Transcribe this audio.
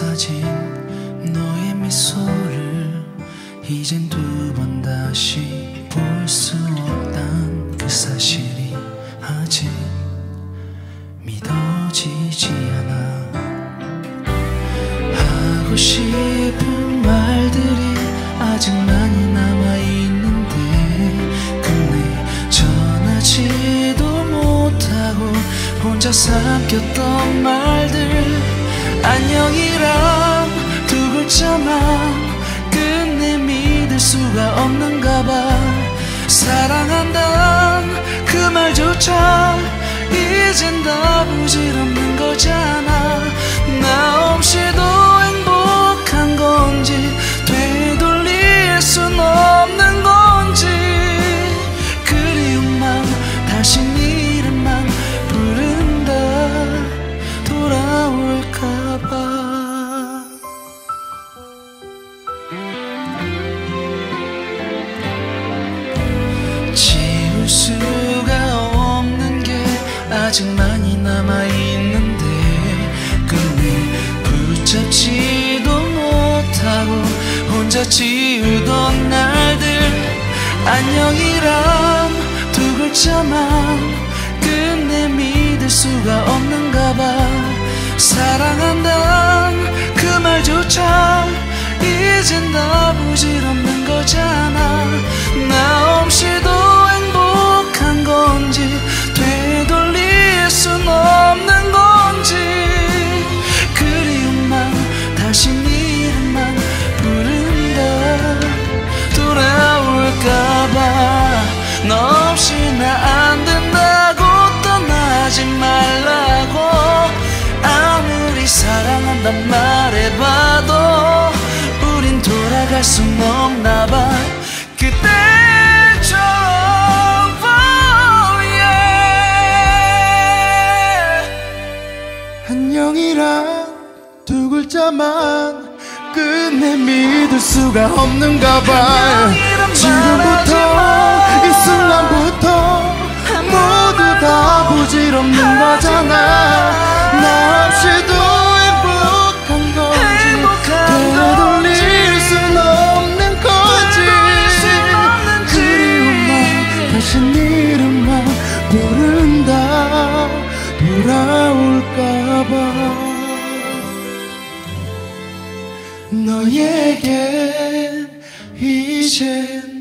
감싸진 너의 미소를 이젠 두 번 다시 볼 수 없단 그 사실이 아직 믿어지지 않아. 하고 싶은 말들이 아직 많이 남아있는데 끝내 전하지도 못하고 혼자 삼켰던 말들. 안녕이란 두 글자만 끝내 믿을 수가 없는가 봐. 사랑한단 그 말조차 이젠 다 부질없는 거잖아. 나 없이도 행복한 건지 되돌릴 순 없는 건지. 그리운 맘 다시 네 이름만 부른다 돌아올까봐. 지울 수가 없는 게 아직 많이 남아있는데 끝내 붙잡지도 못하고 혼자 지우던 날들. 안녕이란 두 글자만 끝내 믿을 수가 없는가 봐. 사랑한단 그 말조차 이젠 다 부질없는 거잖아. 나 없이도 행복한 건지 되돌릴 순 없는 건지. 그리운 맘 다시 네 이름만 부른다 돌아올까봐. 너 없이 나 안 된다고 떠나지 말라고 아무리 사랑한단 말해봐도 우린 돌아갈 순 없나봐. 그때처럼 oh yeah. 안녕이란 두 글자만 끝내 믿을 수가 없는가봐. 지금부터 이 순간부터 모두 다 부질없는 거잖아. 나 없이도 행복한 건지 되돌릴 순 없는 거지. 그리운 맘 다시 네 이름만 부른다 돌아올까봐. 너에겐 이젠